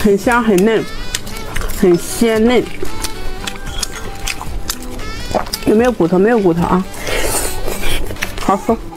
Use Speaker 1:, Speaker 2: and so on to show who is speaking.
Speaker 1: 很香很嫩，很鲜嫩。有没有骨头？没有骨头啊，好喝。